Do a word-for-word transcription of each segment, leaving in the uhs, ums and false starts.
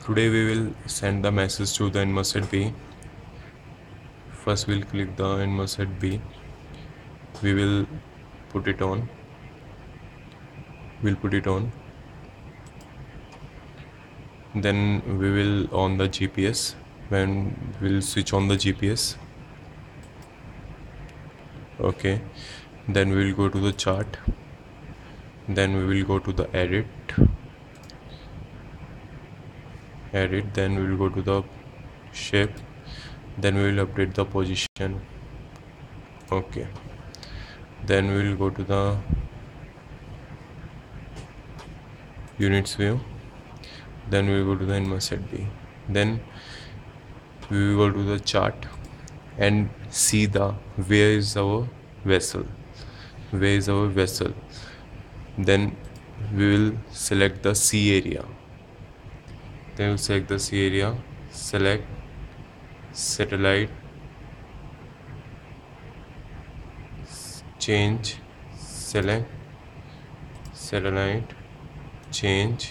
Today we will send the message to the Inmarsat B. First we'll click the Inmarsat B. We will put it on. We'll put it on. Then we will on the G P S. When we'll switch on the G P S. Okay. Then we will go to the chart. Then we will go to the edit. Edit. Then we will go to the shape. Then we will update the position. Okay. Then we will go to the units view. Then we will go to the Inmarsat B. Then we will go to the chart and see the where is our vessel. Where is our vessel? Then we will select the sea area. Then we'll select the sea area. Select satellite. Change. Select satellite. Change.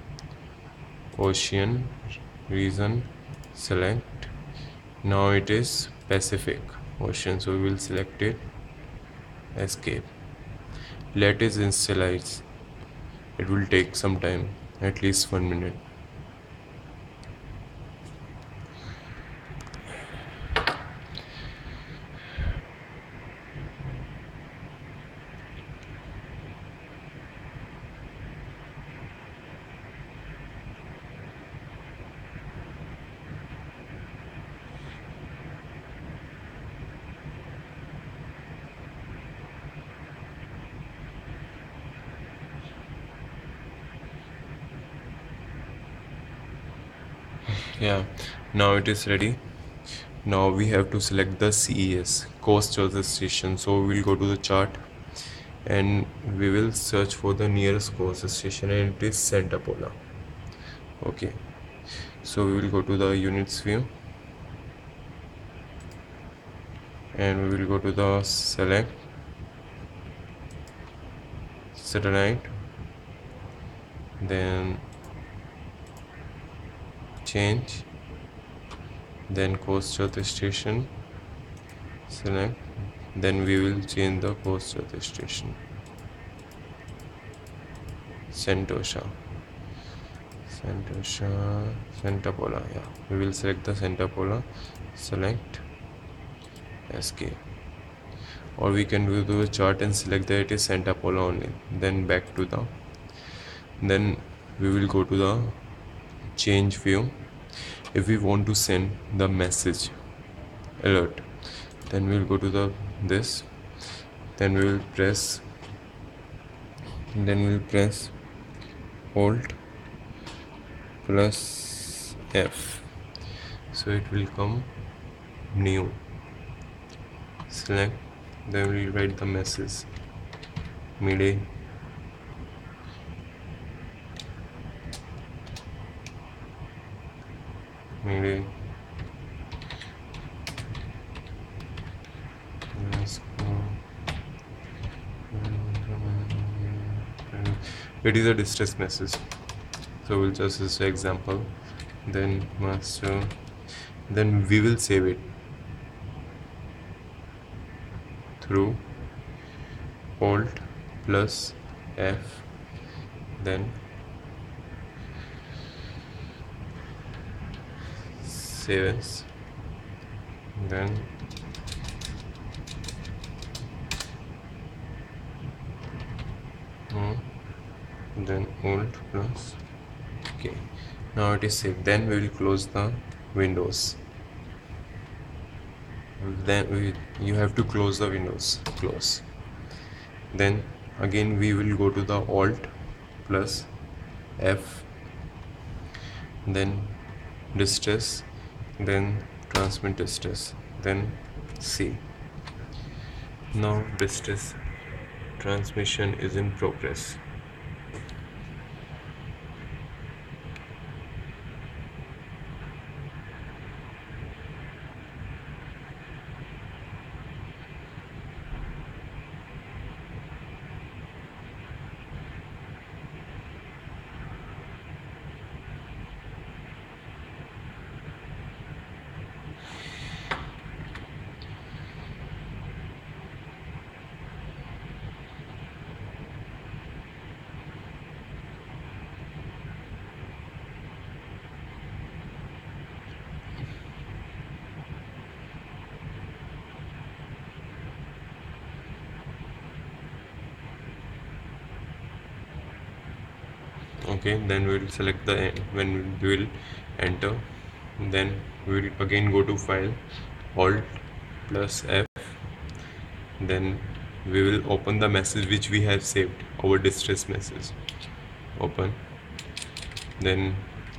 Ocean region. Select. Now it is Pacific Ocean, so we will select it. Escape. Let it initialize. It will take some time, at least one minute. Yeah, now it is ready. Now we have to select the C E S, coast of the station. So we will go to the chart and we will search for the nearest coast station, and it is Santa Pola. Okay, so we will go to the units view and we will go to the select satellite, then change, then coast of the station, select, then we will change the coast of the station. Santosha, Santosha, Santa Pola. Yeah, we will select the Santa Pola, select, escape. Or we can go to the chart and select that it is Santa Pola only. Then back to the, then we will go to the change view. If we want to send the message alert, then we will go to the this, then we will press, then we will press Alt plus F, so it will come new. Select, then we will write the message Mayday. Mayday. It is a distress message, so we'll just use an example. Then master, then we will save it through Alt plus F, then save as, then hmm, then Alt plus. Okay, now it is saved. Then we will close the windows. Then we you have to close the windows. Close. Then again we will go to the Alt plus F, then distress, then transmit distress, then C. Now distress transmission is in progress. Okay, then we will select the when we will enter, then we will again go to file, alt plus F, then we will open the message which we have saved, our distress message. Open, then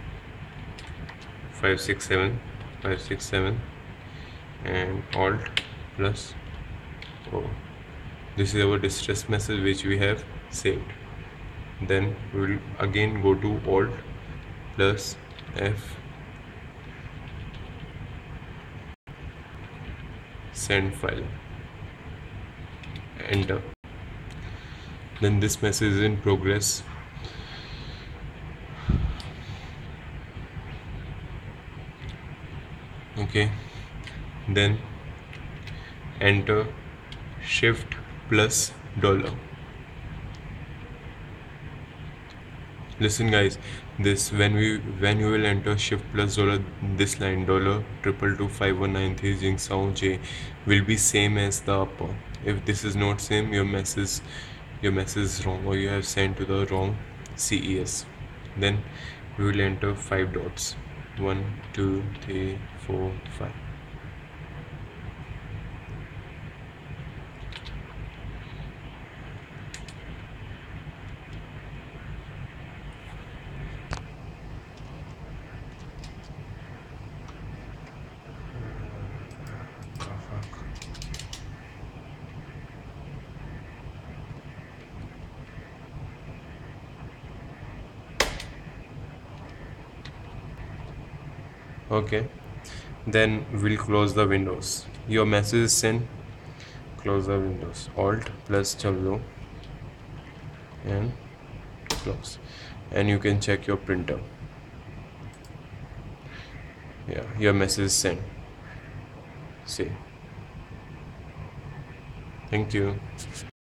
five six seven five six seven and alt plus O. This is our distress message which we have saved. Then we will again go to alt plus F, send file, enter. Then this message is in progress. Okay, then enter shift plus dollar. Listen guys, this when we when you will enter shift plus dollar, this line dollar triple two five one nine three jing sound j will be same as the upper. If this is not same, your message your message is wrong, or you have sent to the wrong C E S. Then we will enter five dots, one two three four five. Okay, then we'll close the windows. Your message is sent. Close the windows, alt plus W and close, and you can check your printer. Yeah, your message is sent. See, thank you.